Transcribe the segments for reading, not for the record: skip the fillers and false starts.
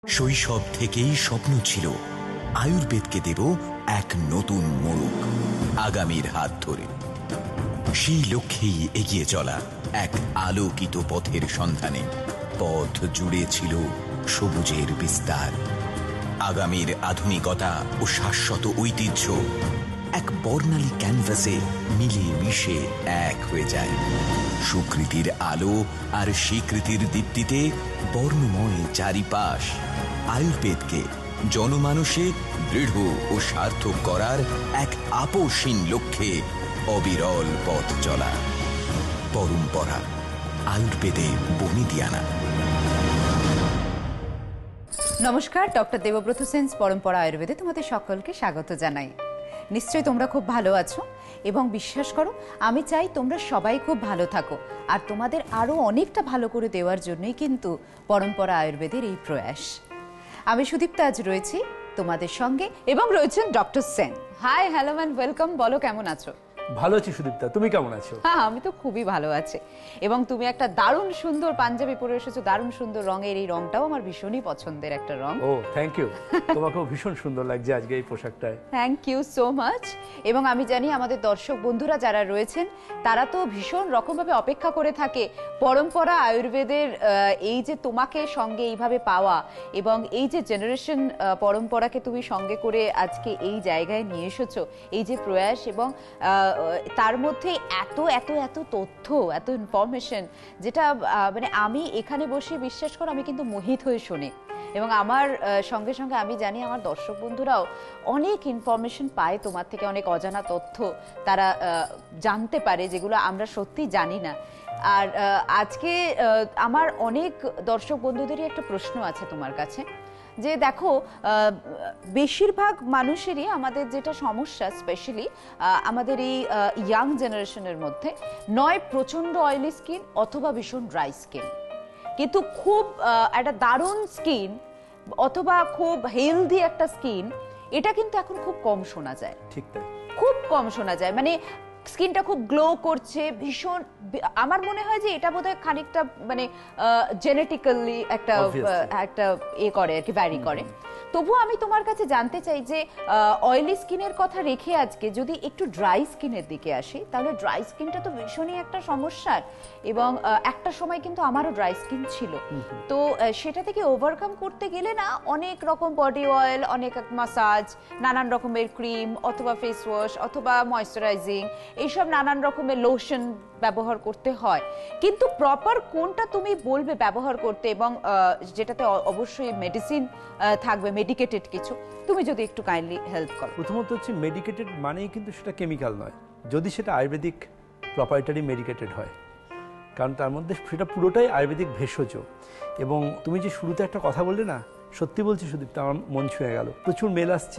শৈশব থেকেই স্বপ্ন ছিল আয়ুর্বেদকে দেব এক নতুন মোড়ক, আগামীর হাত ধরে। সেই লক্ষ্যেই এগিয়ে চলা এক আলোকিত পথের সন্ধানে। পথ জুড়ে ছিল সবুজের বিস্তার। আগামীর আধুনিকতা ও শাশ্বত ঐতিহ্য এক বর্ণালী ক্যানভাসে মিলিয়ে মিশে এক হয়ে যায়। সুকৃতির আলো আর স্বীকৃতির দীপ্তিতে বর্ণময় চারিপাশ। আয়ুর্বেদকে জনমানসে দৃঢ় ও সার্থক করার এক আপোষহীন লক্ষ্যে অবিরল পথ চলা। পরম্পরা, আয়ুর্বেদে বনিদিয়ানা। নমস্কার, ডক্টর দেবব্রত সেনস পরম্পরা আয়ুর্বেদে তোমাদের সকলকে স্বাগত জানাই। নিশ্চয়ই তোমরা খুব ভালো আছো এবং বিশ্বাস করো আমি চাই তোমরা সবাই খুব ভালো থাকো, আর তোমাদের আরও অনেকটা ভালো করে দেওয়ার জন্যই কিন্তু পরম্পরা আয়ুর্বেদের এই প্রয়াস। আমি সুদীপ্তা আজ রয়েছি তোমাদের সঙ্গে এবং রয়েছেন doctor Sen. Hi, hello man, welcome. বলো কেমন আছো? ভালো আছি সুদীপ্তা, তুমি কেমন আছো? হ্যাঁ, আমি তো খুবই ভালো আছি। এবং তুমি একটা দারুণ সুন্দর পাঞ্জাবি পরে এসেছো, দারুণ সুন্দর রঙের। এই রংটাও আমার ভীষণই পছন্দের একটা রং। ও থ্যাংক ইউ, তোমাকেও ভীষণ সুন্দর লাগছে আজকে এই পোশাকটায়। Thank you so much. এবং আমি জানি আমাদের দর্শক বন্ধুরা যারা রয়েছেন তারা তো ভীষণ রকমভাবে অপেক্ষা করে থাকে পরম্পরা আয়ুর্বেদের এই যে তোমাকে সঙ্গে এইভাবে পাওয়া, এবং এই যে জেনারেশন পরম্পরাকে তুমি সঙ্গে করে আজকে এই জায়গায় নিয়ে এসেছো, এই যে প্রয়াস, এবং তার মধ্যে এত এত এত তথ্য, এত ইনফরমেশন, যেটা মানে আমি এখানে বসে বিশ্বাস করো আমি কিন্তু মোহিত হয়ে শুনি। এবং আমার সঙ্গে সঙ্গে আমি জানি আমার দর্শক বন্ধুরাও অনেক ইনফরমেশন পায় তোমার থেকে, অনেক অজানা তথ্য তারা জানতে পারে যেগুলো আমরা সত্যি জানি না। আর আজকে আমার অনেক দর্শক বন্ধুদেরই একটা প্রশ্ন আছে তোমার কাছে, যে দেখো বেশিরভাগ মানুষেরই আমাদের যেটা সমস্যা, স্পেশালি আমাদের এই ইয়াং জেনারেশনের মধ্যে, নয় প্রচণ্ড অয়েলি স্কিন অথবা ভীষণ ড্রাই স্কিন, কিন্তু খুব একটা দারুণ স্কিন অথবা খুব হেলদি একটা স্কিন, এটা কিন্তু এখন খুব কম শোনা যায়। ঠিক তাই, খুব কম শোনা যায়। মানে স্কিনটা খুব গ্লো করছে ভীষণ। আমার মনে হয় যে এটা বোধহয় খানিকটা মানে জেনেটিক্যালি একটা এ করে আর কি, ভ্যারি করে। তবুও আমি তোমার কাছে জানতে চাই যে অয়েলি স্কিনের কথা রেখে আজকে যদি একটু ড্রাই স্কিনের দিকে আসি, তাহলে ড্রাই স্কিনটা তো ভীষণই একটা সমস্যার। এবং একটা সময় কিন্তু আমারও ড্রাই স্কিন ছিল, তো সেটা থেকে ওভারকাম করতে গেলে না অনেক রকম বডি অয়েল, অনেক মাসাজ, নানান রকমের ক্রিম অথবা ফেস ওয়াশ অথবা ময়েশ্চারাইজিং, এইসব নানান রকমের লোশন ব্যবহার করতে হয়। কিন্তু প্রপার কোনটা তুমি বলবে ব্যবহার করতে, এবং যেটাতে অবশ্যই মেডিসিন থাকবে, মেডিকেটেড কিছু, তুমি যদি একটু কাইন্ডলি হেল্প করো। প্রথমত হচ্ছে মেডিকেটেড মানেই কিন্তু সেটা কেমিক্যাল নয়, যদি সেটা আয়ুর্বেদিক প্রপার্টারি মেডিকেটেড হয়, কারণ তার মধ্যে সেটা পুরোটাই আয়ুর্বেদিক ভেষজ। এবং তুমি যে শুরুতে একটা কথা বললে না, সত্যি বলছি সুদীপ্তা, আমার মন ছুঁয়ে গেল। প্রচুর মেল আসছে,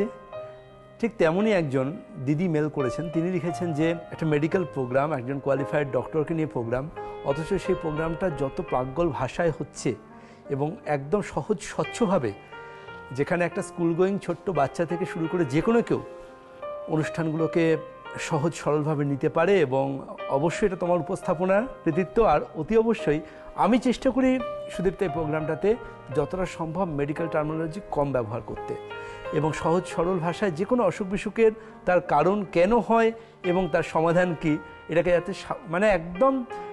ঠিক তেমনই একজন দিদি মেল করেছেন, তিনি লিখেছেন যে একটা মেডিকেল প্রোগ্রাম, একজন কোয়ালিফাইড ডক্টরকে নিয়ে প্রোগ্রাম, অথচ সেই প্রোগ্রামটা যত প্রাজ্ঞল ভাষায় হচ্ছে এবং একদম সহজ স্বচ্ছভাবে, যেখানে একটা স্কুল গোয়িং ছোট্ট বাচ্চা থেকে শুরু করে যে কোনো কেউ অনুষ্ঠানগুলোকে সহজ সরলভাবে নিতে পারে। এবং অবশ্যই এটা তোমার উপস্থাপনার কৃতিত্ব। আর অতি অবশ্যই আমি চেষ্টা করি সুদীপ্ত এই প্রোগ্রামটাতে যতটা সম্ভব মেডিকেল টার্মিনোলজি কম ব্যবহার করতে, এবং সহজ সরল ভাষায় যে কোনো অসুখ বিসুখের তার কারণ কেন হয় এবং তার সমাধান কি, এটাকে যাতে মানে একদম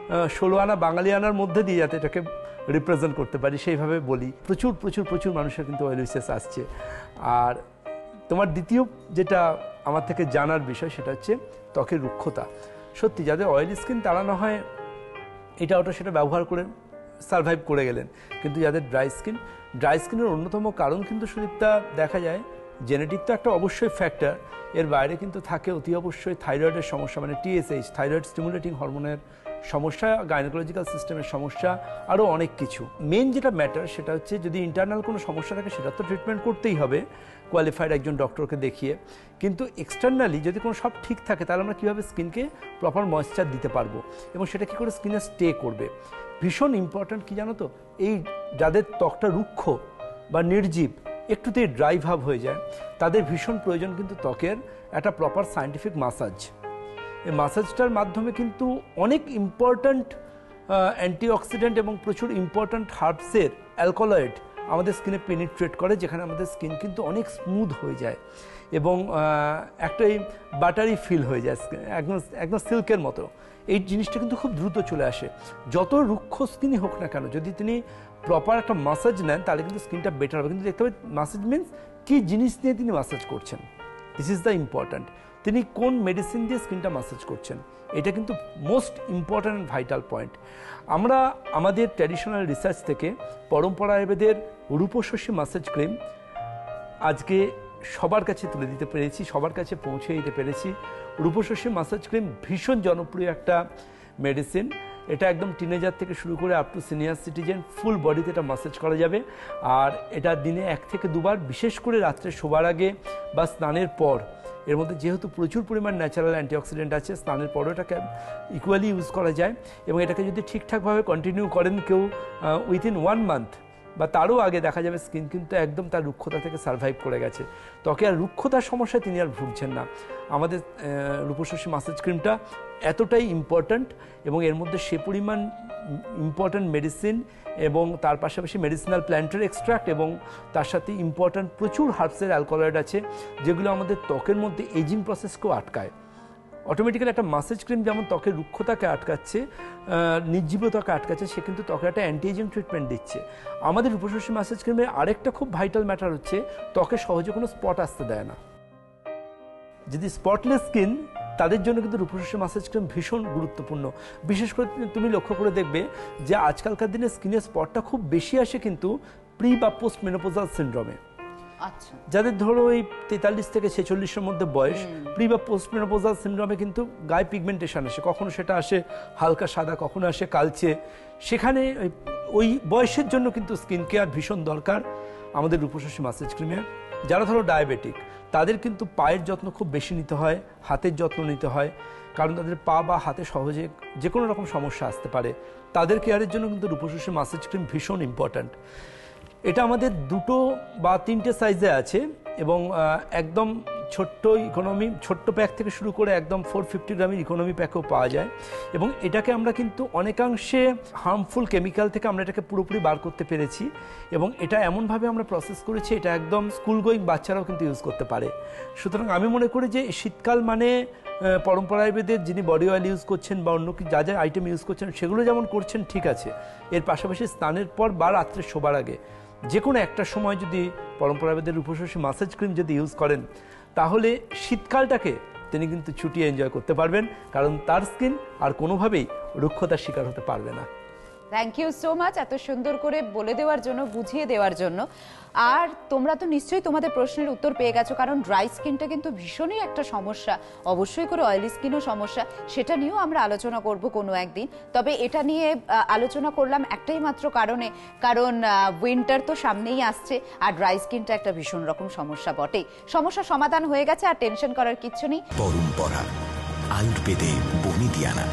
16 আনা বাঙালিয়ানার মধ্যে দিয়ে যাতে এটাকে রিপ্রেজেন্ট করতে পারি সেইভাবে বলি। প্রচুর প্রচুর প্রচুর মানুষের কিন্তু অয়েলিসিস আসছে। আর তোমার দ্বিতীয় যেটা আমার থেকে জানার বিষয়, সেটা হচ্ছে ত্বকের রুক্ষতা। সত্যি যাদের অয়েলি স্কিন তারা না হয় এটা ওটা সেটা ব্যবহার করে সারভাইভ করে গেলেন, কিন্তু যাদের ড্রাই স্কিনের অন্যতম কারণ কিন্তু সুদীপ্তা দেখা যায় জেনেটিক তো একটা অবশ্যই ফ্যাক্টর, এর বাইরে কিন্তু থাকে অতি অবশ্যই থাইরয়েডের সমস্যা, মানে TSH, থাইরয়েড স্টিমুলেটিং হরমোনের সমস্যা, গাইনোকোলজিক্যাল সিস্টেমের সমস্যা, আরও অনেক কিছু। মেন যেটা ম্যাটার সেটা হচ্ছে যদি ইন্টারনাল কোনো সমস্যা থাকে সেটা তো ট্রিটমেন্ট করতেই হবে কোয়ালিফাইড একজন ডক্টরকে দেখিয়ে, কিন্তু এক্সটার্নালি যদি কোনো সব ঠিক থাকে তাহলে আমরা কীভাবে স্কিনকে প্রপার ময়েশ্চার দিতে পারবো এবং সেটা কী করে স্কিনে স্টে করবে। ভীষণ ইম্পর্ট্যান্ট কি জানো তো, এই যাদের ত্বকটা রুক্ষ বা নির্জীব, একটুতেই ড্রাই ভাব হয়ে যায়, তাদের ভীষণ প্রয়োজন কিন্তু ত্বকের একটা প্রপার সায়েন্টিফিক মাসাজ। এই মাসাজটার মাধ্যমে কিন্তু অনেক ইম্পর্ট্যান্ট অ্যান্টিঅক্সিডেন্ট এবং প্রচুর ইম্পর্ট্যান্ট হার্বসের অ্যালকলয়েড আমাদের স্কিনে পেনিট্রেট করে, যেখানে আমাদের স্কিন কিন্তু অনেক স্মুথ হয়ে যায় এবং একটা বাটারি ফিল হয়ে যায়, একদম একদম সিল্কের মতো। এই জিনিসটা কিন্তু খুব দ্রুত চলে আসে। যত রুক্ষ স্কিনই হোক না কেন, যদি তিনি প্রপার একটা মাসাজ নেন তাহলে কিন্তু স্কিনটা বেটার হবে। কিন্তু দেখতে হবে মাসাজ মিনস কী জিনিস নিয়ে তিনি মাসাজ করছেন, দিস ইজ দ্য ইম্পর্ট্যান্ট। তিনি কোন মেডিসিন দিয়ে স্কিনটা মাসাজ করছেন, এটা কিন্তু most important and vital point. আমরা আমাদের ট্র্যাডিশনাল রিসার্চ থেকে পরম্পরা আয়ুর্বেদের রূপশস্যী মাসাজ ক্রিম আজকে সবার কাছে তুলে দিতে পেরেছি, সবার কাছে পৌঁছে দিতে পেরেছি। রূপশস্যী মাসাজ ক্রিম ভীষণ জনপ্রিয় একটা মেডিসিন। এটা একদম টিনেজার থেকে শুরু করে up to senior citizen full বডিতে এটা মাসাজ করা যাবে। আর এটা দিনে 1 থেকে 2 বার, বিশেষ করে রাত্রে শোবার আগে বা স্নানের পর। এর মধ্যে যেহেতু প্রচুর পরিমাণ ন্যাচারাল অ্যান্টিঅক্সিডেন্ট আছে, স্নানের পরও এটাকে ইকুয়ালি ইউজ করা যায়। এবং এটাকে যদি ঠিকঠাকভাবে কন্টিনিউ করেন কেউ উইথিন 1 মান্থ বা তারও আগে, দেখা যাবে স্কিন কিন্তু একদম তার রুক্ষতা থেকে সার্ভাইভ করে গেছে। ত্বকে আর রুক্ষতার সমস্যায় তিনি আর ভুগছেন না। আমাদের রূপশস্যী মাসাজ ক্রিমটা এতটাই ইম্পর্ট্যান্ট এবং এর মধ্যে সে পরিমাণ ইম্পর্ট্যান্ট মেডিসিন এবং তার পাশাপাশি মেডিসিনাল প্ল্যান্টের এক্সট্রাক্ট এবং তার সাথে ইম্পর্ট্যান্ট প্রচুর হার্বসের অ্যালকোলয়েড আছে, যেগুলো আমাদের ত্বকের মধ্যে এজিং প্রসেসকেও আটকায়। অটোমেটিক্যালি একটা মাসাজ ক্রিম যেমন ত্বকের রুক্ষতাকে আটকাচ্ছে, নির্জীবতাকে আটকাচ্ছে, সে কিন্তু ত্বকে একটা অ্যান্টি এজিং ট্রিটমেন্ট দিচ্ছে। আমাদের রূপশস্যী মাসাজ ক্রিমের আরেকটা খুব ভাইটাল ম্যাটার হচ্ছে ত্বকে সহজে কোনো স্পট আসতে দেয় না। যদি স্পটলেস স্কিন, তাদের জন্য কিন্তু রূপশস্যী মাসাজ ক্রিম ভীষণ গুরুত্বপূর্ণ। বিশেষ করে তুমি লক্ষ্য করে দেখবে যে আজকালকার দিনে স্কিনের স্পটটা খুব বেশি আসে কিন্তু প্রি বা পোস্ট মেনোপজাল সিনড্রোমে। আচ্ছা, যাদের ধরো ওই 43 থেকে 46-এর মধ্যে বয়স, প্রি বা পোস্ট মেনোপজাল সিনড্রোমে কিন্তু গায়ে পিগমেন্টেশন আসে, কখনো সেটা আসে হালকা সাদা, কখনো আসে কালচে। সেখানে ওই বয়সের জন্য কিন্তু স্কিন কেয়ার ভীষণ দরকার আমাদের রূপশস্যী মাসাজ ক্রিমের। যারা ধরো ডায়াবেটিক, তাদের কিন্তু পায়ের যত্ন খুব বেশি নিতে হয়, হাতের যত্ন নিতে হয়, কারণ তাদের পা বা হাতে সহজে যে কোনো রকম সমস্যা আসতে পারে। তাদের কেয়ারের জন্য কিন্তু রূপশস্যী মাসাজ ক্রিম ভীষণ ইম্পর্ট্যান্ট। এটা আমাদের 2 বা 3টে সাইজে আছে এবং একদম ছোট্ট প্যাক থেকে শুরু করে একদম 450 গ্রামের ইকোনমি প্যাকেও পাওয়া যায়। এবং এটাকে আমরা কিন্তু অনেকাংশে হার্মফুল কেমিক্যাল থেকে আমরা এটাকে পুরোপুরি বার করতে পেরেছি এবং এটা এমনভাবে আমরা প্রসেস করেছি, এটা একদম স্কুল গোয়িং বাচ্চারাও কিন্তু ইউজ করতে পারে। সুতরাং আমি মনে করি যে শীতকাল মানে পরম্পরা আয়ুর্বেদের যিনি বডি অয়েল ইউজ করছেন বা অন্য যা যা আইটেম ইউজ করছেন সেগুলো যেমন করছেন ঠিক আছে, এর পাশাপাশি স্নানের পর বা রাত্রে শোবার আগে যে কোনো একটা সময় যদি পরম্পরা আয়ুর্বেদের রূপশস্যী মাসাজ ক্রিম যদি ইউজ করেন, তাহলে শীতকালটাকে তিনি কিন্তু ছুটিয়ে এনজয় করতে পারবেন, কারণ তার স্কিন আর কোনোভাবেই রুক্ষতার শিকার হতে পারবে না। থ্যাংক ইউ সো মাচ এত সুন্দর করে বলে দেওয়ার জন্য, বুঝিয়ে দেওয়ার জন্য। আর তোমরা তো নিশ্চয়ই তোমাদের প্রশ্নের উত্তর পেয়ে গেছো, কারণ ড্রাই স্কিনটা কিন্তু ভীষণই একটা সমস্যা, অবশ্যই করে অয়েলি স্কিনও সমস্যা, সেটা নিয়েও আমরা আলোচনা করব কোনো একদিন। তবে এটা নিয়ে আলোচনা করলাম একটাই মাত্র কারণে, কারণ উইন্টার তো সামনেই আসছে আর ড্রাই স্কিনটা একটা ভীষণ রকম সমস্যা বটেই। সমস্যা সমাধান হয়ে গেছে, আর টেনশন করার কিচ্ছু নেই। পরম্পরা আয়ুর্বেদে বনিদিয়ানা।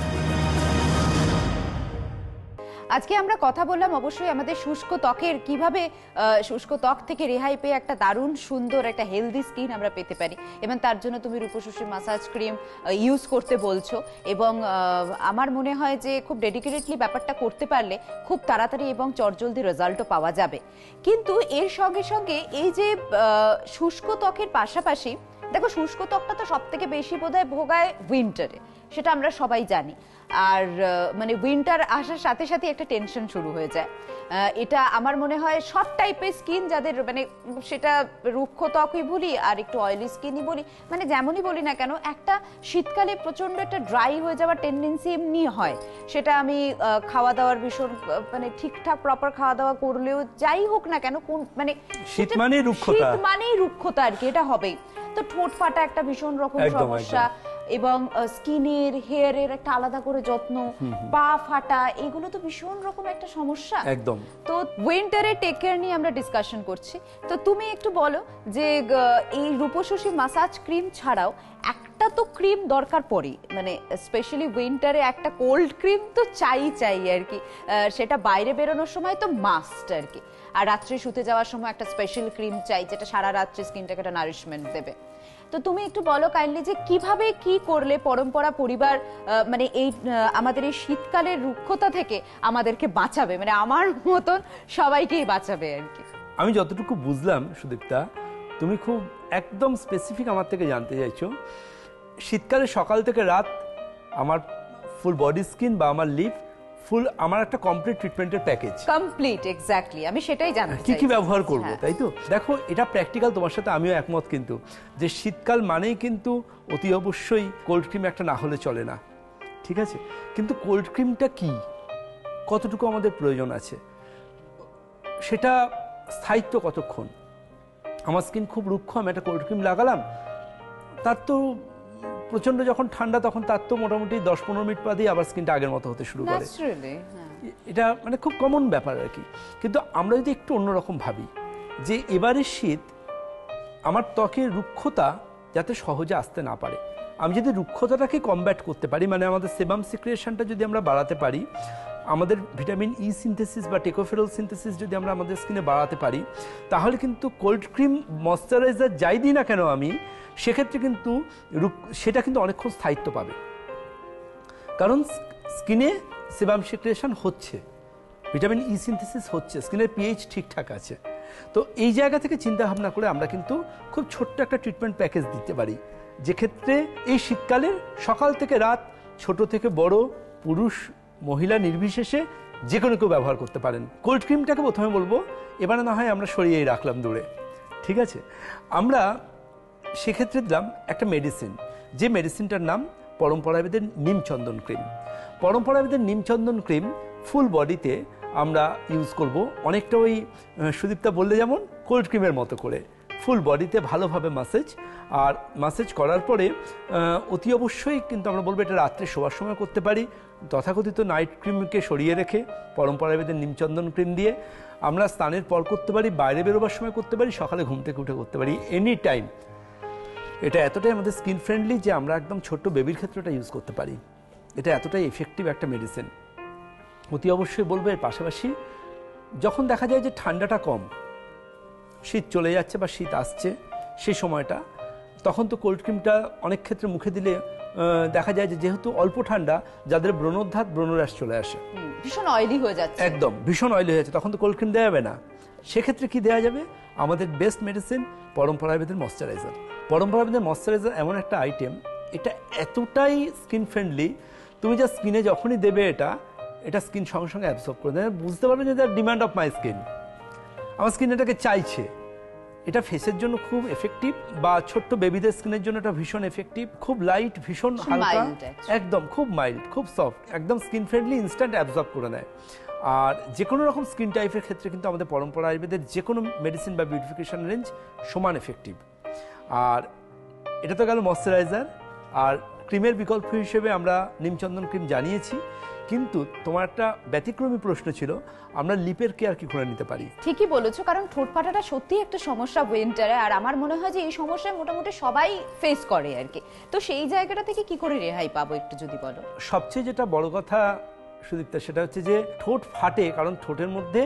আজকে আমরা কথা বললাম অবশ্যই আমাদের শুষ্ক ত্বকের কিভাবে শুষ্ক ত্বক থেকে রেহাই পেয়ে একটা দারুণ সুন্দর একটা হেলদি স্কিন আমরা পেতে পারি, এবং তার জন্য তুমি রূপশস্যী মাসাজ ক্রিম ইউজ করতে বলছো। এবং আমার মনে হয় যে খুব ডেডিকেটেডলি ব্যাপারটা করতে পারলে খুব তাড়াতাড়ি এবং চটজলদি রেজাল্টও পাওয়া যাবে। কিন্তু এর সঙ্গে সঙ্গে এই যে শুষ্ক ত্বকের পাশাপাশি দেখো, শুষ্ক ত্বকটা তো সব থেকে বেশি বোধহয় ভোগায় উইন্টারে, সেটা আমরা সবাই জানি। আর মানে উইন্টার আসার সাথে সাথে একটা টেনশন শুরু হয়ে যায়। এটা আমার মনে হয় সব টাইপের স্কিন যাদের, মানে সেটা রুক্ষ ত্বকই বলি আর একটু অয়েলি স্কিনই বলি, মানে যেমনই বলি না কেন, একটা শীতকালে প্রচন্ড একটা ড্রাই হয়ে যাওয়ার টেন্ডেন্সি এমনি হয়। সেটা আমি খাওয়া দাওয়ার ভীষণ মানে ঠিকঠাক প্রপার খাওয়া দাওয়া করলেও যাই হোক না কেন, কোন মানে শীত মানেই রুক্ষতা আর কি, এটা হবেই। তো ঠোঁট ফাটা একটা ভীষণ রকম সমস্যা, এবং স্কিনের হেয়ারের একটা আলাদা করে যত্ন, পা ফাটা, এগুলো তো ভীষণ রকম একটা সমস্যা একদম। তো উইন্টারে টেক কেয়ার নিয়ে আমরা ডিসকাশন করছি। তো তুমি একটু বলো যে এই রূপশস্যী মাসাজ ক্রিম ছাড়াও একটা তো ক্রিম দরকার পড়ে, মানে স্পেশালি উইন্টারে একটা কোল্ড ক্রিম তো চাই আর কি, সেটা বাইরে বেরোনোর সময় তো মাস্ট আর কি, আর রাত্রে শুতে যাওয়ার সময় একটা স্পেশাল ক্রিম চাই যেটা সারা রাত্রে স্কিনটাকে একটা নারিশমেন্ট দেবে। তো তুমি একটু বলো কাইন্ডলি যে কিভাবে কি করলে পরম্পরা পরিবার মানে এই আমাদের এই শীতকালের রুক্ষতা থেকে আমাদেরকে বাঁচাবে, মানে আমার মতন সবাইকেই বাঁচাবে আর কি। আমি যতটুকু বুঝলাম সুদীপ্তা, তুমি খুব একদম স্পেসিফিক আমার থেকে জানতে চাইছো শীতকালে সকাল থেকে রাত আমার ফুল বডি স্কিন বা আমার লিপ ফুল আমার একটা কমপ্লিট ট্রিটমেন্টের প্যাকেজ। কমপ্লিট, এক্স্যাক্টলি, আমি সেটাই জানতে চাই কি ব্যবহার করব, তাই তো? দেখো, এটা প্র্যাকটিক্যাল, তোমার সাথে আমিও একমত, কিন্তু যে শীতকাল মানেই কিন্তু অতি অবশ্যই কোল্ড ক্রিম একটা না হলে চলে না, ঠিক আছে? কিন্তু কোল্ড ক্রিমটা কি, কতটুকু আমাদের প্রয়োজন আছে, সেটা স্থায়িত্ব কতক্ষণ? আমার স্কিন খুব রুক্ষ, আমি একটা কোল্ড ক্রিম লাগালাম, তার তো প্রচন্ড যখন ঠান্ডা তখন তার তো মোটামুটি 10-15 মিনিট বাদেই আবার স্কিনটা আগের মতো হতে শুরু করে। এটা মানে খুব কমন ব্যাপার আর কি। কিন্তু আমরা যদি একটু অন্যরকম ভাবি যে এবারে শীত, আমার ত্বকের রুক্ষতা যাতে সহজে আসতে না পারে, আমি যদি রুক্ষতাটাকে কমব্যাট করতে পারি, মানে আমাদের সেবাম সিক্রিয়েশনটা যদি আমরা বাড়াতে পারি, আমাদের ভিটামিন ই সিনথেসিস বা টেকোফেরল সিনথেসিস যদি আমরা আমাদের স্কিনে বাড়াতে পারি, তাহলে কিন্তু কোল্ড ক্রিম ময়শ্চারাইজার যাই দিই না কেন আমি, সেক্ষেত্রে কিন্তু সেটা কিন্তু অনেকক্ষণ স্থায়িত্ব পাবে, কারণ স্কিনে সেবাম সিক্রিয়েশন হচ্ছে, ভিটামিন ই সিনথেসিস হচ্ছে, স্কিনের পিএইচ ঠিকঠাক আছে। তো এই জায়গা থেকে চিন্তা ভাবনা করে আমরা কিন্তু খুব ছোট্ট একটা ট্রিটমেন্ট প্যাকেজ দিতে পারি, যেক্ষেত্রে এই শীতকালে সকাল থেকে রাত, ছোট থেকে বড়, পুরুষ মহিলা নির্বিশেষে যে কোনো কেউ ব্যবহার করতে পারেন। কোল্ড ক্রিমটাকে প্রথমে বলবো, এবারে না হয় আমরা সরিয়েই রাখলাম দূরে, ঠিক আছে? আমরা সেক্ষেত্রে দিলাম একটা মেডিসিন, যে মেডিসিনটার নাম পরম্পরাবিদের নিমচন্দন ক্রিম। পরম্পরাবিদের নিমচন্দন ক্রিম ফুল বডিতে আমরা ইউজ করব, অনেকটা ওই সুদীপ্তা বললে যেমন কোল্ড ক্রিমের মতো করে ফুল বডিতে ভালোভাবে ম্যাসেজ, আর ম্যাসেজ করার পরে অতি অবশ্যই কিন্তু আমরা বলবো এটা রাত্রে শোয়ার সময় করতে পারি, তথাকথিত নাইট ক্রিমকে সরিয়ে রেখে পরম্পরাবিদের নিমচন্দন ক্রিম দিয়ে আমরা স্নানের পর করতে পারি, বাইরে বেরোবার সময় করতে পারি, সকালে ঘুম থেকে উঠে করতে পারি, এনি টাইম। এটা এতটাই আমাদের স্কিন ফ্রেন্ডলি যে আমরা একদম ছোট্ট বেবির ক্ষেত্রে এটা ইউজ করতে পারি। এটা এতটাই এফেক্টিভ একটা মেডিসিন। অতি অবশ্যই বলবো এর পাশাপাশি যখন দেখা যায় যে ঠান্ডাটা কম, শীত চলে যাচ্ছে বা শীত আসছে, সেই সময়টা তখন তো কোল্ড ক্রিমটা অনেক ক্ষেত্রে মুখে দিলে দেখা যায় যে যেহেতু অল্প ঠান্ডা, যাদের ব্রণোদ্ধাত ব্রণরাশ চলে আসে, ভীষণ অয়েলি হয়ে যাচ্ছে, একদম ভীষণ অয়েলি হয়ে যাচ্ছে, তখন তো কোল্ড ক্রিম দেওয়া যাবে না। সেক্ষেত্রে কি দেওয়া যাবে? আমাদের বেস্ট মেডিসিন পরম্পরাবিদের ময়শ্চারাইজার। পরম্পরাবিদের ময়শ্চারাইজার এমন একটা আইটেম, এটা এতটাই স্কিন ফ্রেন্ডলি, তুমি যা স্কিনে যখনই দেবে এটা স্কিন সঙ্গে সঙ্গে অ্যাবসর্ব করে দেবে, বুঝতে পারবে যে the demand of my skin, আমার স্কিন এটাকে চাইছে। এটা ফেসের জন্য খুব এফেক্টিভ, বা ছোট্ট বেবিদের স্কিনের জন্য এটা ভীষণ এফেক্টিভ, খুব লাইট, ভীষণ হালকা, একদম খুব মাইল্ড, খুব সফট, একদম স্কিন ফ্রেন্ডলি, ইনস্ট্যান্ট অ্যাবসর্ব করে নেয়। আর যে কোনো রকম স্কিন টাইপের ক্ষেত্রে কিন্তু আমাদের পরম্পরা আয়ুর্বেদের যে কোনো মেডিসিন বা বিউটিফিকেশন রেঞ্জ সমান এফেক্টিভ। আর এটা তো গেল ময়শ্চারাইজার, আর ক্রিমের বিকল্প হিসেবে আমরা নিমচন্দন ক্রিম জানিয়েছি, কিন্তু তোমার একটা ব্যতিক্রমী প্রশ্ন ছিল, আমরা লিপের কেয়ার কি করে নিতে পারি? ঠিকই বলেছো, কারণ ঠোঁট ফাটাটা সত্যি একটা সমস্যা উইন্টারে, আর আমার মনে হয় যে এই সমস্যা মোটামুটি সবাই ফেস করে আর কি। তো সেই জায়গাটা থেকে কি করে রেহাই পাবো একটু যদি বলো। সবচেয়ে যেটা বড় কথা সুদীপ্তা, সেটা হচ্ছে যে ঠোঁট ফাটে কারণ ঠোঁটের মধ্যে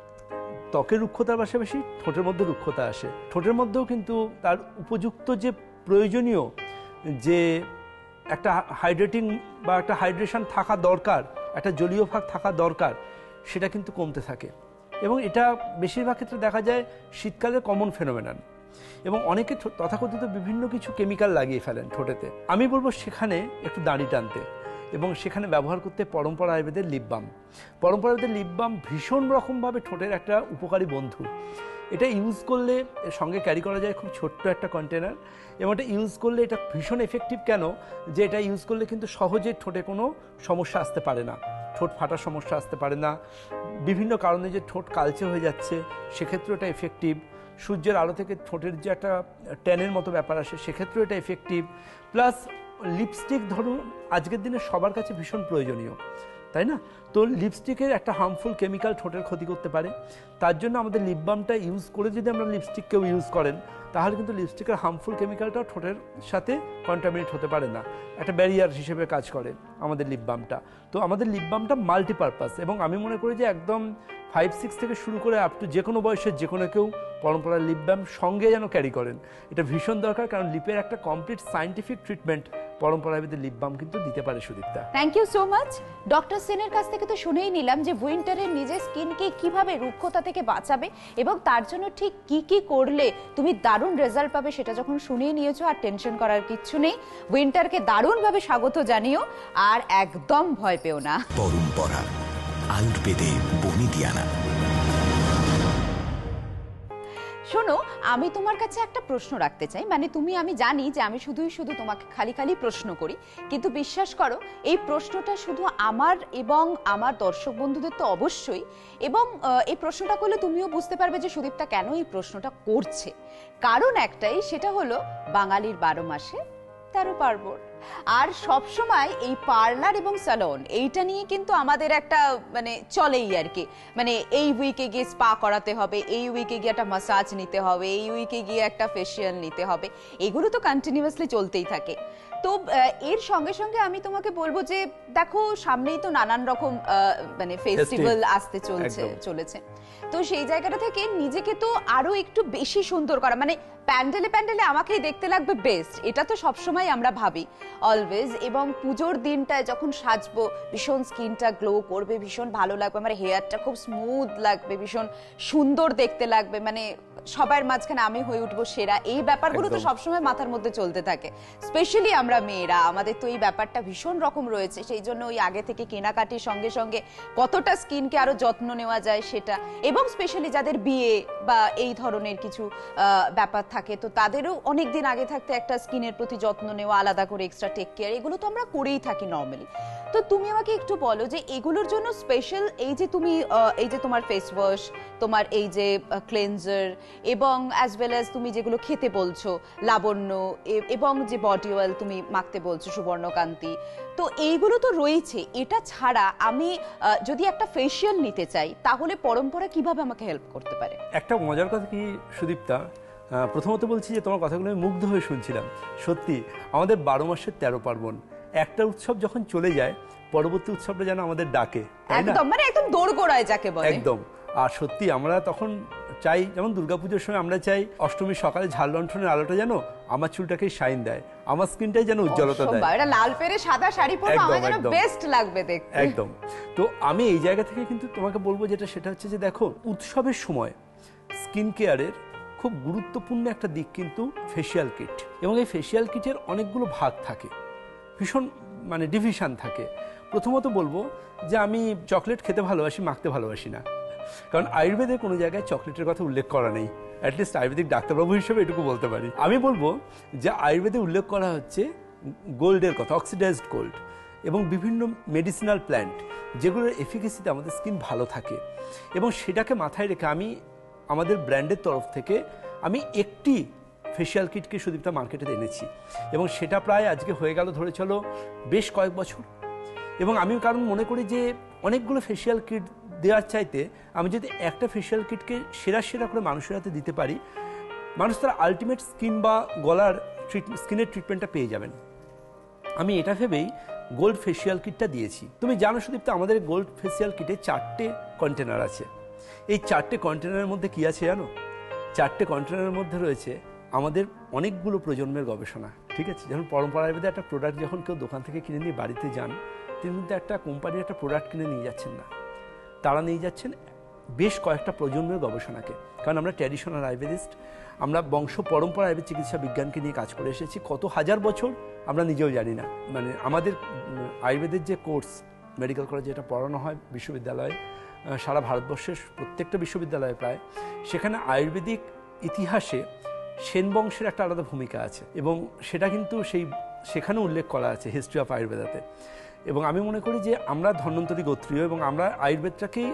ত্বকের রুক্ষতার পাশাপাশি ঠোঁটের মধ্যে রুক্ষতা আসে। ঠোঁটের মধ্যেও কিন্তু তার উপযুক্ত যে প্রয়োজনীয় যে একটা হাইড্রেটিং বা একটা হাইড্রেশন থাকা দরকার, একটা জলীয় ভাগ থাকা দরকার, সেটা কিন্তু কমতে থাকে। এবং এটা বেশিরভাগ ক্ষেত্রে দেখা যায় শীতকালের কমন ফেনোমেনন। এবং অনেকে তথাকথিত বিভিন্ন কিছু কেমিক্যাল লাগিয়ে ফেলেন ঠোঁটেতে। আমি বলবো সেখানে একটু দাঁড়ি টানতে এবং সেখানে ব্যবহার করতে পরম্পরা আয়ুর্বেদের লিপ বাম। পরম্পরা আয়ুর্বেদের লিপ বাম ভীষণ রকমভাবে ঠোঁটের একটা উপকারী বন্ধু। এটা ইউজ করলে সঙ্গে ক্যারি করা যায় খুব ছোট্ট একটা কন্টেনার, এবং এটা ইউজ করলে এটা ভীষণ এফেক্টিভ কেন, যে এটা ইউজ করলে কিন্তু সহজে ঠোঁটে কোনো সমস্যা আসতে পারে না, ঠোঁট ফাটার সমস্যা আসতে পারে না। বিভিন্ন কারণে যে ঠোঁট কালচে হয়ে যাচ্ছে সেক্ষেত্রেও এটা এফেক্টিভ। সূর্যের আলো থেকে ঠোঁটের যে একটা ট্যানের মতো ব্যাপার আসে সেক্ষেত্রেও এটা এফেক্টিভ। প্লাস লিপস্টিক ধরুন আজকের দিনে সবার কাছে ভীষণ প্রয়োজনীয়, তাই না? তো লিপস্টিকের একটা হার্মফুল কেমিক্যাল ঠোঁটের ক্ষতি করতে পারে, তার জন্য আমাদের লিপ বামটা ইউজ করে যদি আমরা লিপস্টিক কেউ ইউজ করেন তাহলে কিন্তু লিপস্টিকের হার্মফুল কেমিক্যালটাও ঠোঁটের সাথে কন্টামিনেট হতে পারে না, একটা ব্যারিয়ার হিসেবে কাজ করে আমাদের লিপ বামটা। তো আমাদের লিপ বামটা মাল্টিপারপাস, এবং আমি মনে করি যে একদম 5-6 থেকে শুরু করে আপ টু যে কোনো বয়সের যে কোনো কেউ পরম্পরা লিপ বাম সঙ্গে যেন ক্যারি করেন, এটা ভীষণ দরকার। কারণ লিপের একটা কমপ্লিট সায়েন্টিফিক ট্রিটমেন্ট পরম্পরা আয়ুর্বেদের লিপ বাম কিন্তু দিতে পারে Sudipta. Thank you so much. Doctor সেনের কাছ থেকে তো শুনেই নিলাম যে উইন্টারের নিজের স্কিনকে কিভাবে রুক্ষতা থেকে বাঁচাবে এবং তার জন্য ঠিক কি কি করলে তুমি দারুণ রেজাল্ট পাবে সেটা যখন শুনিয়ে নিয়েছো আর টেনশন করার কিচ্ছু নেই। উইন্টারকে দারুণভাবে স্বাগত জানিও আর একদম ভয় পেও না। পরম্পরা আয়ুর্বেদে বনিদিয়ানা। শোনো, আমি তোমার কাছে একটা প্রশ্ন রাখতে চাই, মানে আমি জানি যে আমি শুধু তোমাকে খালি প্রশ্ন করি, কিন্তু বিশ্বাস করো এই প্রশ্নটা শুধু আমার এবং আমার দর্শক বন্ধুদের তো অবশ্যই, এবং এই প্রশ্নটা করলে তুমিও বুঝতে পারবে যে সুদীপ্তা কেন এই প্রশ্নটা করছে। কারণ একটাই, সেটা হলো বাঙালির 12 মাসে 13 পার্বণ। আর সব সময় এই পার্লার এবং স্যালন এইটা নিয়ে কিন্তু আমাদের একটা মানে চলেই আর কি, মানে এই উইকে গিয়ে স্পা করাতে হবে, এই উইকে গিয়ে একটা মাসাজ নিতে হবে, এই উইকে গিয়ে একটা ফেসিয়াল নিতে হবে, এগুলো তো কন্টিনিউয়াসলি চলতেই থাকে। তো এর সঙ্গে সঙ্গে আমি তোমাকে বলবো যে দেখো সামনেই তো নানান রকম মানে ফেস্টিভ্যাল আসতে চলেছে, তো সেই জায়গাটা থেকে নিজেকে তো আরো একটু বেশি সুন্দর করা, মানে প্যান্ডেলে আমাকেই দেখতে লাগবে বেস্ট, এটা তো সবসময় আমরা ভাবি অলওয়েজ। এবং পুজোর দিনটায় যখন সাজবো ভীষণ স্কিনটা গ্লো করবে, ভীষণ ভালো লাগবে, আমার হেয়ারটা খুব স্মুথ লাগবে, ভীষণ সুন্দর দেখতে লাগবে, মানে সবার মাঝখানে আমি হয়ে উঠবো সেরা, এই ব্যাপারগুলো তো সবসময় মাথার মধ্যে চলতে থাকে। স্পেশালি আমরা মেয়েরা, আমাদের তো এই ব্যাপারটা ভীষণ রকম রয়েছে, সেই জন্য ওই আগে থেকে কেনাকাটির সঙ্গে সঙ্গে কতটা স্কিনকে আরো যত্ন নেওয়া যায় সেটা, এবং স্পেশালি যাদের বিয়ে বা এই ধরনের কিছু ব্যাপার থাকে তো তাদেরও অনেক দিন আগে থাকতে একটা স্কিনের প্রতি যত্ন নেওয়া, আলাদা করে এক্সট্রা টেক কেয়ার, এগুলো তো আমরা করেই থাকি নর্মালি। তো তুমি আমাকে একটু বলো যে এগুলোর জন্য স্পেশাল এই যে তুমি এই যে তোমার ফেস ওয়াশ, তোমার এই যে ক্লেনজার, এবং অ্যাজ ওয়েল অ্যাজ তুমি যেগুলো খেতে বলছো লাবণ্য, এবং যে বডি অয়েল তুমি মাখতে বলছো সুবর্ণকান্তি, তো এইগুলো তো রয়েছে। এটা ছাড়া আমি যদি একটা ফেসিয়াল নিতে চাই তাহলে পরম্পরা কিভাবে আমাকে হেল্প করতে পারে? একটা মজার কথা কি সুদীপ্তা, প্রথমত বলছি যে তোমার কথাগুলো আমি মুগ্ধ হয়ে শুনছিলাম। সত্যি আমাদের 12 মাসের 13 পার্বণ, একটা উৎসব যখন চলে যায় পরবর্তী উৎসবটা যেন আমাদের ডাকে, একদম মানে একদম দোরগোড়ায় যাকে বলে, একদম। আর সত্যি আমরা তখন চাই, যেমন দুর্গাপুজোর সময় আমরা চাই অষ্টমীর সকালে ঝাল লণ্ঠনের আলোটা যেন আমার চুলটাকে শাইন দেয়, আমার স্কিনটাই যেন উজ্জ্বলতা দেয়, এটা লাল পেরে সাদা শাড়ি পরবো, আমার যেন বেস্ট লাগবে দেখতে, একদম। তো আমি এই জায়গা থেকে কিন্তু তোমাকে বলবো যেটা, সেটা হচ্ছে যে দেখো উৎসবের সময় স্কিন কেয়ারের খুব গুরুত্বপূর্ণ একটা দিক কিন্তু ফেসিয়াল কিট, এবং এই ফেসিয়াল কিটের অনেকগুলো ভাগ থাকে, ভীষণ মানে ডিভিশন থাকে। প্রথমত বলবো যে আমি চকলেট খেতে ভালোবাসি, মাখতে ভালোবাসি না, কারণ আয়ুর্বেদে কোনো জায়গায় চকলেটের কথা উল্লেখ করা নেই, অ্যাটলিস্ট আয়ুর্বেদিক ডাক্তারবাবু হিসেবে এটুকু বলতে পারি। আমি বলবো যে আয়ুর্বেদে উল্লেখ করা হচ্ছে গোল্ডের কথা, অক্সিডাইজড গোল্ড, এবং বিভিন্ন মেডিসিনাল প্ল্যান্ট যেগুলোর এফিকেসিতে আমাদের স্কিন ভালো থাকে, এবং সেটাকে মাথায় রেখে আমি আমাদের ব্র্যান্ডের তরফ থেকে আমি একটি ফেসিয়াল কিটকে সুদীপ্তা মার্কেটে এনেছি, এবং সেটা প্রায় আজকে হয়ে গেল ধরে চলো বেশ কয়েক বছর। এবং আমি কারণ মনে করি যে অনেকগুলো ফেসিয়াল কিট দেওয়ার চাইতে আমি যদি একটা ফেসিয়াল কিটকে সেরা করে মানুষের হাতে দিতে পারি, মানুষ তার আলটিমেট স্কিন বা গলার স্কিনের ট্রিটমেন্টটা পেয়ে যাবেন। আমি এটা ভেবেই গোল্ড ফেসিয়াল কিটটা দিয়েছি। তুমি জানো সুদীপ্তা, আমাদের গোল্ড ফেসিয়াল কিটে 4টে কন্টেনার আছে। এই 4টে কন্টেনারের মধ্যে কি আছে জানো? 4টে কন্টেনারের মধ্যে রয়েছে আমাদের অনেকগুলো প্রজন্মের গবেষণা, ঠিক আছে? যেমন পরম্পরা আয়ুর্বেদে একটা প্রোডাক্ট যখন কেউ দোকান থেকে কিনে নিয়ে বাড়িতে যান, তিনি কিন্তু একটা কোম্পানির একটা প্রোডাক্ট কিনে নিয়ে যাচ্ছেন না, তারা নিয়ে যাচ্ছেন বেশ কয়েকটা প্রজন্মের গবেষণাকে। কারণ আমরা ট্র্যাডিশনাল আয়ুর্বেদিস্ট, আমরা বংশ পরম্পরা আয়ুর্বেদ চিকিৎসা বিজ্ঞানকে নিয়ে কাজ করে এসেছি কত হাজার বছর আমরা নিজেও জানি না। মানে আমাদের আয়ুর্বেদের যে কোর্স মেডিকেল কলেজে যেটা পড়ানো হয় বিশ্ববিদ্যালয়ে, সারা ভারতবর্ষের প্রত্যেকটা বিশ্ববিদ্যালয়ে প্রায়, সেখানে আয়ুর্বেদিক ইতিহাসে সেন বংশের একটা আলাদা ভূমিকা আছে, এবং সেটা কিন্তু সেখানে উল্লেখ করা আছে হিস্ট্রি অফ আয়ুর্বেদাতে। এবং আমি মনে করি যে আমরা ধন্বন্তরী গোত্রীয়, এবং আমরা আয়ুর্বেদটাকেই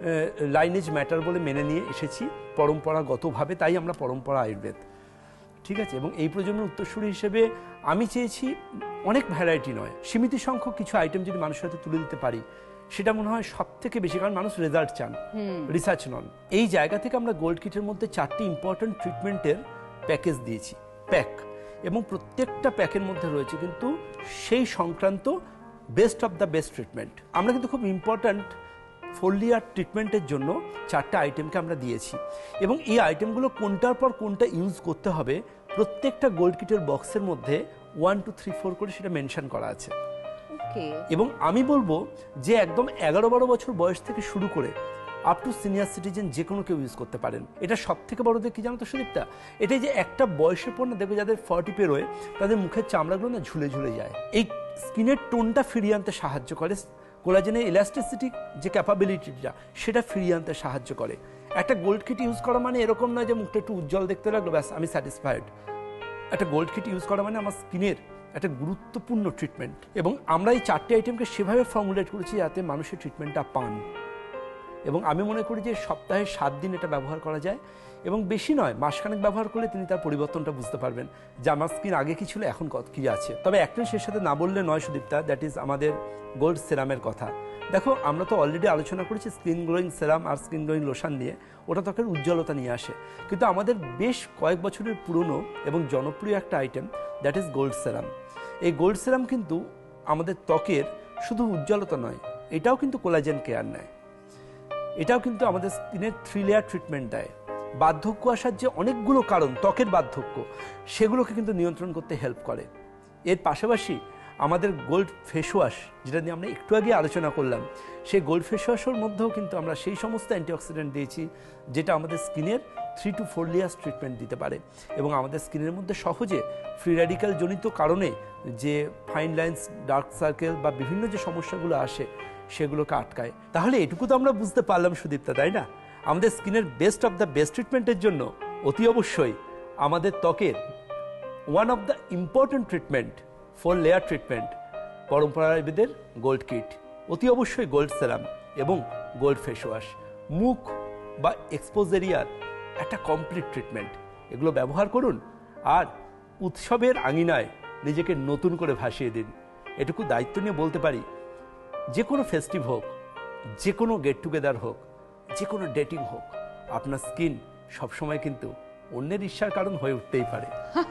লাইনেজ ম্যাটার বলে মেনে নিয়ে এসেছি পরম্পরাগতভাবে, তাই আমরা পরম্পরা আয়ুর্বেদ, ঠিক আছে? এবং এই প্রজন্মের উত্তরসূরি হিসেবে আমি চেয়েছি অনেক ভ্যারাইটি নয়, সীমিত সংখ্যক কিছু আইটেম যদি মানুষের হাতে তুলে দিতে পারি, সেটা মনে হয় সব থেকে বেশি, কারণ মানুষ রেজাল্ট চান, রিসার্চ নন। এই জায়গা থেকে আমরা গোল্ড কিটের মধ্যে 4টি ইম্পর্টেন্ট ট্রিটমেন্টের প্যাকেজ দিয়েছি, প্যাক, এবং প্রত্যেকটা প্যাকের মধ্যে রয়েছে কিন্তু সেই সংক্রান্ত best of the best treatment. আমরা কিন্তু খুব ইম্পর্ট্যান্ট ফোলিয়ার ট্রিটমেন্টের জন্য 4টা আইটেমকে আমরা দিয়েছি, এবং এই আইটেমগুলো কোনটার পর কোনটা ইউজ করতে হবে প্রত্যেকটা গোল্ড কিটের বক্সের মধ্যে 1 2 3 4 করে সেটা মেনশন করা আছে। ওকে। এবং আমি বলবো যে একদম 11-12 বছর বয়স থেকে শুরু করে আপ টু সিনিয়র সিটিজেন যে কোনো কেউ ইউজ করতে পারেন। এটা সব থেকে বড় দিক কি জানো তো সুদীপ্তা, এটাই যে একটা বয়সের পর না দেখবে যাদের 40 পেরোয় তাদের মুখের চামড়াগুলো না ঝুলে ঝুলে যায়। এই স্কিনের টোনটা ফিরিয়ে আনতে সাহায্য করে, কোলাজেনের ইলাস্টিসিটি যে ক্যাপাবিলিটিটা সেটা ফিরিয়ে আনতে সাহায্য করে। একটা গোল্ড কিট ইউজ করা মানে এরকম নয় যে মুখটা একটু উজ্জ্বল দেখতে লাগলো ব্যাস আমি স্যাটিসফাইড। একটা গোল্ড কিট ইউজ করা মানে আমার স্কিনের একটা গুরুত্বপূর্ণ ট্রিটমেন্ট, এবং আমরা এই 4টে আইটেমকে সেভাবে ফর্মুলেট করেছি যাতে মানুষের ট্রিটমেন্টটা পান। এবং আমি মনে করি যে সপ্তাহে 7 দিন এটা ব্যবহার করা যায়, এবং বেশি নয়, মাসখানেক ব্যবহার করলে তিনি তার পরিবর্তনটা বুঝতে পারবেন যে আমার স্কিন আগে কি ছিল এখন কি আছে। তবে একটা সে সাথে না বললে নয় সুদীপ্তা, দ্যাট ইজ আমাদের গোল্ড সেরামের কথা। দেখো আমরা তো অলরেডি আলোচনা করেছি স্কিন গ্লোয়িং সেরাম আর স্কিন গ্লোয়িং লোশন নিয়ে, ওটা ত্বকের উজ্জ্বলতা নিয়ে আসে। কিন্তু আমাদের বেশ কয়েক বছরের পুরনো এবং জনপ্রিয় একটা item that is gold serum. এই গোল্ড সেরাম কিন্তু আমাদের ত্বকের শুধু উজ্জ্বলতা নয়, এটাও কিন্তু কোলাজেন কেয়ার নেয়, এটাও কিন্তু আমাদের স্কিনের 3 লেয়ার ট্রিটমেন্ট দেয়। বার্ধক্য আসার যে অনেকগুলো কারণ ত্বকের বার্ধক্য, সেগুলোকে কিন্তু নিয়ন্ত্রণ করতে হেল্প করে। এর পাশাপাশি আমাদের গোল্ড ফেস ওয়াশ, যেটা নিয়ে আমরা একটু আগে আলোচনা করলাম, সেই গোল্ড ফেস ওয়াশের মধ্যেও কিন্তু আমরা সেই সমস্ত অ্যান্টিঅক্সিডেন্ট দিয়েছি যেটা আমাদের স্কিনের 3 to 4 লেয়ার্স ট্রিটমেন্ট দিতে পারে, এবং আমাদের স্কিনের মধ্যে সহজে ফ্রি র্যাডিক্যাল জনিত কারণে যে ফাইন লাইন্স, ডার্ক সার্কেল বা বিভিন্ন যে সমস্যাগুলো আসে সেগুলোকে আটকায়। তাহলে এটুকু তো আমরা বুঝতে পারলাম সুদীপ্তা, তাই না? আমাদের স্কিনের বেস্ট অফ দ্য বেস্ট ট্রিটমেন্টের জন্য অতি অবশ্যই আমাদের ত্বকের one of the important treatment, 4 layer treatment, Parampara আয়ুর্বেদের গোল্ড কিট, অতি অবশ্যই গোল্ড সেরাম এবং গোল্ড ফেস ওয়াশ, মুখ বা এক্সপোজ এরিয়ার একটা কমপ্লিট ট্রিটমেন্ট। এগুলো ব্যবহার করুন আর উৎসবের আঙিনায় নিজেকে নতুন করে ভাসিয়ে দিন। এটুকু দায়িত্ব নিয়ে বলতে পারি, যে কোনো ফেস্টিভ হোক, যে কোনো গেট টুগেদার হোক, যে কোনো ডেটিং হোক, আপনার স্কিন সবসময় কিন্তু অন্যের ঈর্ষার কারণ হয়ে উঠতেই পারে।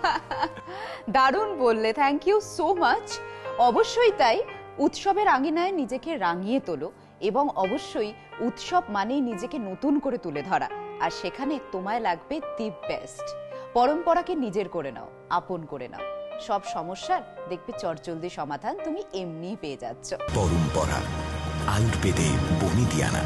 দারুণ বললে, থ্যাংক ইউ সো মাচ। অবশ্যই তাই, উৎসবের আঙিনায় নিজেকে রাঙিয়ে তোলো, এবং অবশ্যই উৎসব মানেই নিজেকে নতুন করে তুলে ধরা, আর সেখানে তোমায় লাগবে দি বেস্ট। পরম্পরাকে নিজের করে নাও, আপন করে নাও, সব সমস্যার দেখবে চটজলদি সমাধান তুমি এমনিই পেয়ে যাচ্ছ। পরম্পরা আয়ুর্বেদে বনিদিয়ানা।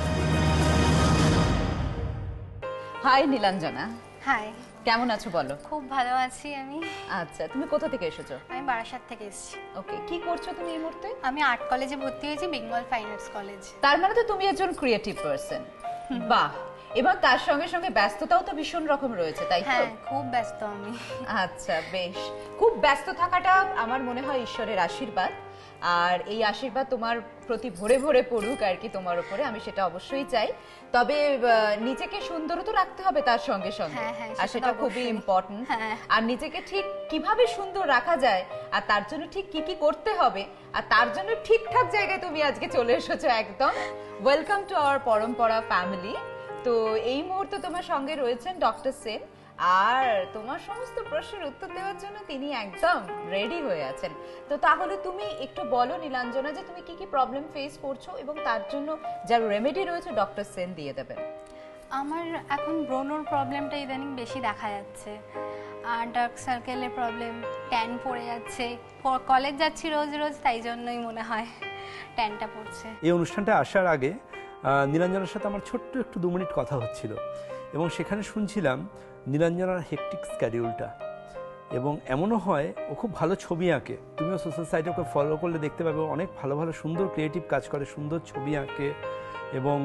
হাই নীলাঞ্জনা। হাই, কেমন আছো বলো? খুব ভালো আছি আমি। আচ্ছা, তুমি কোথা থেকে এসেছো? আমি বারাসাত থেকে এসেছি। ওকে, কি করছো তুমি এই মুহূর্তে? আমি আর্ট কলেজে ভর্তি হয়েছি, বেঙ্গল ফাইন আর্টস কলেজ। তার মানে তো তুমি একজন ক্রিয়েটিভ পারসন। বাহ, এবং তার সঙ্গে সঙ্গে ব্যস্ততাও তো ভীষণ রকম রয়েছে, তাই তো? হ্যাঁ, খুব ব্যস্ত আমি। আচ্ছা, বেশ। খুব ব্যস্ত থাকাটা আমার মনে হয় ঈশ্বরের আশীর্বাদ, আর এই আশীর্বাদ তোমার প্রতি ভরে ভরে পড়ুক আর কি তোমার উপরে, আমি সেটা অবশ্যই চাই। তবে নিজেকে সুন্দর তো রাখতে হবে তার সঙ্গে সঙ্গে, আর সেটা খুবই ইম্পর্টেন্ট। আর নিজেকে ঠিক কিভাবে সুন্দর রাখা যায়, আর তার জন্য ঠিক কি কি করতে হবে, আর তার জন্য ঠিকঠাক জায়গায় তুমি আজকে চলে এসেছো একদম। Welcome to our Parampara family. তো এই মুহূর্তে তোমার সঙ্গে রয়েছেন ডক্টর সেন, আর তোমার সমস্ত প্রশ্নের উত্তর দেওয়ার জন্য তিনি একদম রেডি হয়ে আছেন। তো তাহলে তুমি একটু বলো নীলাঞ্জনা, যে তুমি কি কি প্রবলেম ফেস করছো, এবং তার জন্য যা রেমেডি রয়েছে ডক্টর সেন দিয়ে দেবেন। আমার এখন ব্রণর প্রবলেমটা ইদানিং বেশি দেখা যাচ্ছে, আর ডার্ক সার্কেলের প্রবলেম, ট্যান পড়ে যাচ্ছে। কলেজ যাচ্ছি রোজ রোজ, তাই জন্যই মনে হয় ট্যানটা পড়ছে। এই অনুষ্ঠানটা আসার আগে নীলাঞ্জনার সাথে আমার ছোট্ট একটু 2 মিনিট কথা হচ্ছিল, এবং সেখানে শুনছিলাম নীলাঞ্জনার হেকটিক স্ক্যাডিউলটা, এবং এমনও হয় ও খুব ভালো ছবি আঁকে। তুমিও সোশ্যাল সাইটে ওকে ফলো করলে দেখতে পাবে, অনেক ভালো ভালো সুন্দর ক্রিয়েটিভ কাজ করে, সুন্দর ছবি আঁকে, এবং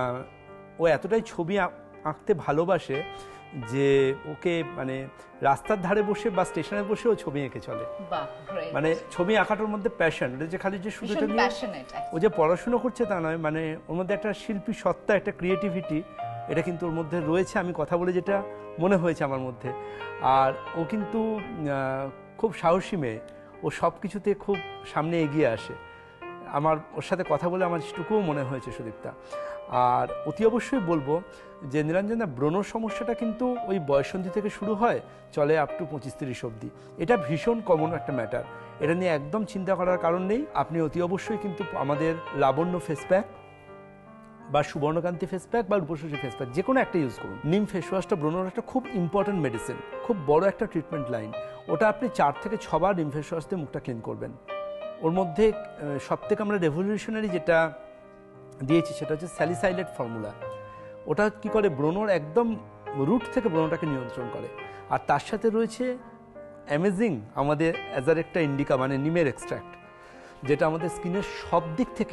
ও এতটাই ছবি আঁকতে ভালোবাসে যে ওকে মানে রাস্তার ধারে বসে বা স্টেশনে বসে ও ছবি এঁকে চলে। মানে ছবি আঁকাটার মধ্যে প্যাশন, যে খালি যে শুধু ও যে পড়াশুনো করছে তা নয়, মানে ওর মধ্যে একটা শিল্পী সত্তা, একটা ক্রিয়েটিভিটি, এটা কিন্তু ওর মধ্যে রয়েছে। আমি কথা বলে যেটা মনে হয়েছে আমার মধ্যে। আর ও কিন্তু খুব সাহসী মেয়ে, ও সব কিছুতে খুব সামনে এগিয়ে আসে। আমার ওর সাথে কথা বলে আমার যেটুকুও মনে হয়েছে সুদীপ্তা। আর অতি অবশ্যই বলবো যে নীলাঞ্জনা, ব্রণর সমস্যাটা কিন্তু ওই বয়সন্ধি থেকে শুরু হয়, চলে আপ টু 25-30 অবধি। এটা ভীষণ কমন একটা ম্যাটার, এটা নিয়ে একদম চিন্তা করার কারণ নেই। আপনি অতি অবশ্যই কিন্তু আমাদের লাবণ্য ফেস প্যাক বা সুবর্ণকান্তি ফেস প্যাক বা রূপসী ফেস প্যাক, যে কোনো একটা ইউজ করুন। নিম ফেস ওয়াশটা ব্রণর একটা খুব ইম্পর্টেন্ট মেডিসিন, খুব বড় একটা ট্রিটমেন্ট লাইন। ওটা আপনি 4 থেকে 6 বার নিম ফেস ওয়াশ দিয়ে মুখটা ক্লিন করবেন। ওর মধ্যে সবথেকে আমরা রেভলিউশনারি যেটা দিয়েছি সেটা হচ্ছে স্যালিসাইলেট ফর্মুলা। ওটা কি করে, ব্রণর একদম রুট থেকে ব্রণটাকে নিয়ন্ত্রণ করে। আর তার সাথে রয়েছে অ্যামেজিং আমাদের অ্যাজারেক্টা ইন্ডিকা, মানে নিমের এক্সট্র্যাক্ট, যেটা আমাদের স্কিনের সব দিক থেকে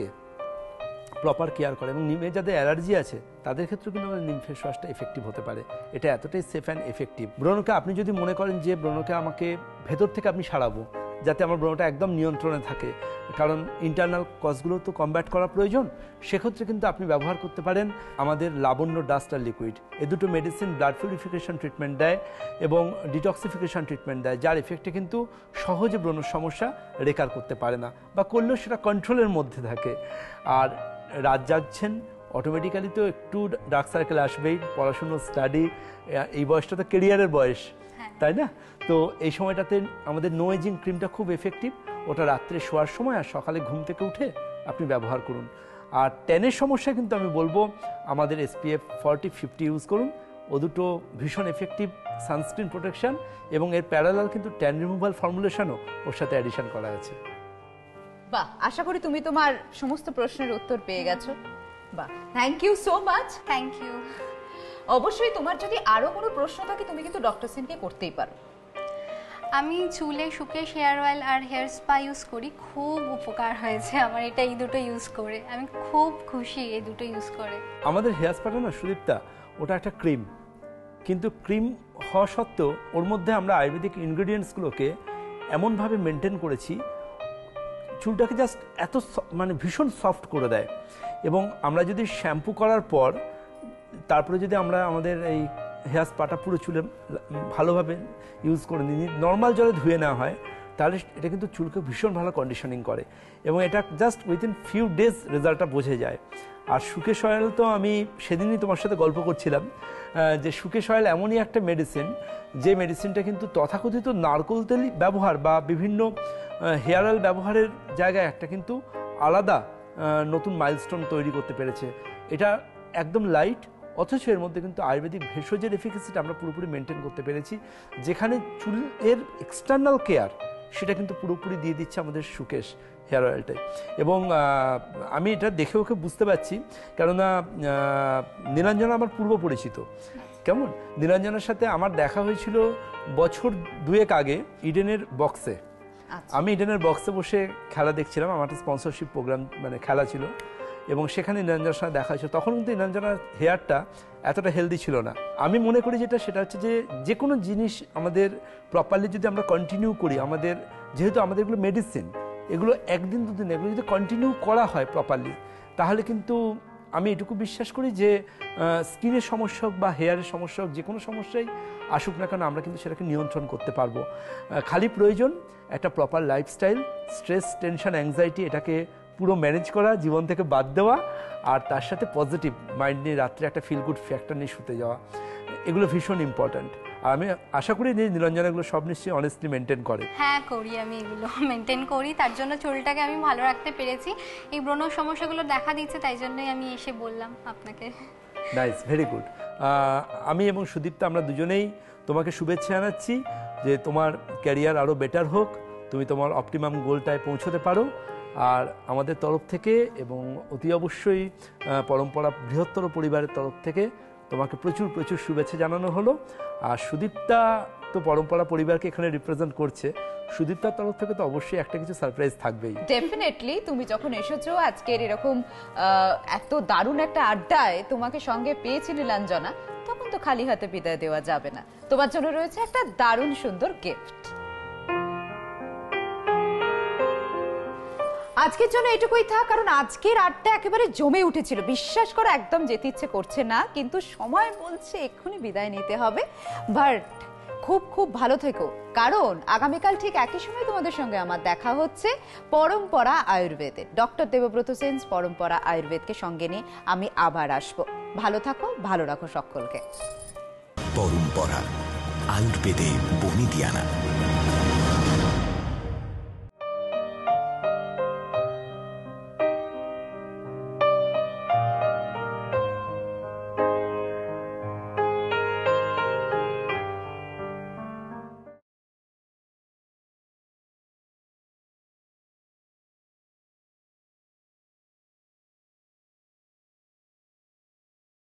প্রপার কেয়ার করে। এবং নিমে যাদের অ্যালার্জি আছে তাদের ক্ষেত্রেও কিন্তু আমাদের নিম ফেস ওয়াশটা এফেক্টিভ হতে পারে। এটা এতটাই সেফ অ্যান্ড এফেক্টিভ। ব্রণকে আপনি যদি মনে করেন যে ব্রণকে আমাকে ভেতর থেকে আপনি সারাবো, যাতে আমার ব্রণটা একদম নিয়ন্ত্রণে থাকে, কারণ ইন্টারনাল কজগুলো তো কমব্যাট করা প্রয়োজন, সেক্ষেত্রে কিন্তু আপনি ব্যবহার করতে পারেন আমাদের লাবণ্য ডাস্ট আর লিকুইড। এই দুটো মেডিসিন ব্লাড পিউরিফিকেশন ট্রিটমেন্ট দেয় এবং ডিটক্সিফিকেশন ট্রিটমেন্ট দেয়, যার এফেক্টে কিন্তু সহজে ব্রণের সমস্যা রেকার করতে পারে না, বা করলেও সেটা কন্ট্রোলের মধ্যে থাকে। আর রাত জাগছেন, অটোমেটিক্যালি তো একটু ডার্ক সার্কেল আসবেই, পড়াশুনো, স্টাডি, এই বয়সটা তো কেরিয়ারের বয়স, তাই না? তো এই সময়টাতে আমাদের নো এজিং ক্রিমটা খুব এফেক্টিভ। ওটা রাত্রে শোয়ার সময় আর সকালে ঘুম থেকে উঠে আপনি ব্যবহার করুন। আর ট্যানের সমস্যা কিন্তু আমি বলবো আমাদের SPF 40-50 ইউজ করুন। ও দুটো ভীষণ এফেক্টিভ সানস্ক্রিন প্রোটেকশন, এবং এর প্যারালাল কিন্তু ট্যান রিমুভাল ফর্মুলেশনও ওর সাথে অ্যাডিশন করা আছে। বাহ, আশা করি তুমি তোমার সমস্ত প্রশ্নের উত্তর পেয়ে গেছো। বাহ, thank you so much. Thank you. অবশ্যই তোমার যদি আরো কোনো প্রশ্ন থাকে তুমি কিন্তু ডক্টর সেনকে করতেই পারো। আমি চুলে সুকেশ হেয়ার অয়েল আর হেয়ার স্পা ইউজ করি, খুব উপকার হয়েছে আমার এটা এই দুটো ইউজ করে। আমি খুব খুশি এই দুটো ইউজ করে। আমাদের হেয়ার স্পাটা না সুদীপ্তা, ওটা একটা ক্রিম, কিন্তু ক্রিম হওয়া সত্ত্বেও ওর মধ্যে আমরা আয়ুর্বেদিক ইনগ্রেডিয়েন্টসগুলোকে এমনভাবে মেনটেন করেছি, চুলটাকে জাস্ট এত মানে ভীষণ সফট করে দেয়। এবং আমরা যদি শ্যাম্পু করার পর তারপরে যদি আমরা আমাদের এই হেয়ার স্পাটা পুরো চুলে ভালোভাবে ইউজ করে নিই, নর্মাল জলে ধুয়ে নেওয়া হয়, তাহলে এটা কিন্তু চুলকে ভীষণ ভালো কন্ডিশনিং করে, এবং এটা জাস্ট উইথিন ফিউ ডেজ রেজাল্টটা বোঝা যায়। আর সুকেশ অয়েল তো আমি সেদিনই তোমার সাথে গল্প করছিলাম যে সুকেশ অয়েল এমনই একটা মেডিসিন, যে মেডিসিনটা কিন্তু তথাকথিত নারকোল তেল ব্যবহার বা বিভিন্ন হেয়ার অয়েল ব্যবহারের জায়গায় একটা কিন্তু আলাদা নতুন মাইলস্টোন তৈরি করতে পেরেছে। এটা একদম লাইট, অথচ এর মধ্যে কিন্তু আয়ুর্বেদিক ভেষজের এফিকেসিটা আমরা পুরোপুরি মেনটেন করতে পেরেছি, যেখানে চুলের এক্সটার্নাল কেয়ার সেটা কিন্তু পুরোপুরি দিয়ে দিচ্ছে আমাদের সুকেশ হেয়ার অয়েলটাই। এবং আমি এটা দেখে ওকে বুঝতে পারছি, কেননা নীলাঞ্জনা আমার পূর্ব পরিচিত। কেমন, নীলাঞ্জনার সাথে আমার দেখা হয়েছিল বছর 2 আগে ইডেনের বক্সে। আমি ইডেনের বক্সে বসে খেলা দেখছিলাম, আমার একটা স্পন্সরশিপ প্রোগ্রাম মানে খেলা ছিল, এবং সেখানে নীলাঞ্জনার সাথে দেখা হয়েছিল। তখন কিন্তু নীলাঞ্জনার হেয়ারটা এতটা হেলদি ছিল না। আমি মনে করি সেটা হচ্ছে যে কোনো জিনিস আমাদের প্রপারলি যদি আমরা কন্টিনিউ করি, আমাদের যেহেতু আমাদের এগুলো মেডিসিন, এগুলো 1 দিন 2 দিন এগুলো যদি কন্টিনিউ করা হয় প্রপারলি, তাহলে কিন্তু আমি এটুকু বিশ্বাস করি যে স্কিনের সমস্যা হোক বা হেয়ারের সমস্যা হোক, যে কোনো সমস্যাই আসুক না কেন আমরা কিন্তু সেটাকে নিয়ন্ত্রণ করতে পারবো। খালি প্রয়োজন একটা proper lifestyle, stress, tension, anxiety এটাকে পুরো ম্যানেজ করা, জীবন থেকে বাদ দেওয়া, আর তার সাথে পজিটিভ মাইন্ড নিয়ে রাত্রে একটা ফিল গুড ফ্যাক্টর নিয়ে শুতে যাওয়া, এগুলো ভীষণ ইম্পর্ট্যান্ট। আর আমি আশা করি যে নীলাঞ্জনা এগুলো সব নিশ্চয়ই অনেস্টলি মেনটেন করে। হ্যাঁ করি, আমি এগুলো মেনটেন করি, তার জন্য চুলটাকে আমি ভালো রাখতে পেরেছি। এই ব্রণ সমস্যাগুলো দেখা দিচ্ছে, তাই জন্যই আমি এসে বললাম আপনাকে। Nice, very good. আমি এবং সুদীপ্তা আমরা দুজনেই তোমাকে শুভেচ্ছা জানাচ্ছি যে তোমার ক্যারিয়ার আরও বেটার হোক, তুমি তোমার অপটিমাম গোলটায় পৌঁছতে পারো। আর আমাদের তরফ থেকে এবং অতি অবশ্যই পরম্পরা বৃহত্তর পরিবারের তরফ থেকে তোমাকে প্রচুর প্রচুর শুভেচ্ছা জানানো হলো। আর সুদীপ্তা তো পরম্পরা পরিবারকে এখানে রিপ্রেজেন্ট করছে, সুদীপ্তার তরফ থেকে তো অবশ্যই একটা কিছু সারপ্রাইজ থাকবেই। ডেফিনেটলি, তুমি যখন এসেছো আজকের এরকম এত দারুণ একটা আড্ডায় তোমাকে সঙ্গে পেয়েছি নীলাঞ্জনা, তখন তো খালি হাতে বিদায় দেওয়া যাবে না। তোমার জন্য রয়েছে একটা দারুণ সুন্দর গিফট। আজকের জন্য এটুকুই থাক, কারণ আজকের আড্ডা একেবারে জমে উঠেছিল। বিশ্বাস করো একদম যেতে ইচ্ছে করছে না, কিন্তু সময় বলছে এক্ষুনি বিদায় নিতে হবে। বাট খুব খুব ভালো থেকো, কারণ আগামীকাল ঠিক একই সময় তোমাদের সঙ্গে আমার দেখা হচ্ছে পরম্পরা আয়ুর্বেদে। ডক্টর দেবব্রত সেন পরম্পরা আয়ুর্বেদকে সঙ্গে নিয়ে আমি আবার আসবো। ভালো থাকো, ভালো রাখো সকলকে। পরম্পরা আয়ুর্বেদে বনিদিয়ানা।